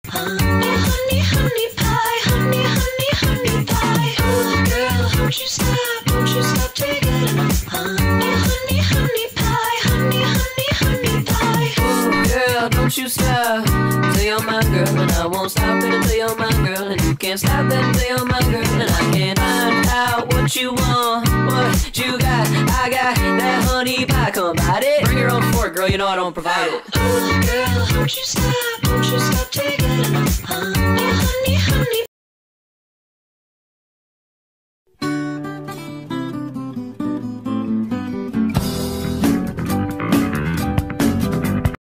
Honey, honey pie, honey, honey, honey pie. Oh, girl, don't you stop till you get enough. Honey, honey pie, honey, honey, honey pie. Oh, girl, don't you stop till you're my girl, and I won't stop until you're my girl, and you can't stop until you're my girl, and I can't find out what you want, what you got. I got that honey pie, come bite it. Bring your own fork, girl, you know I don't provide it. Oh, girl, don't you stop till you get enough.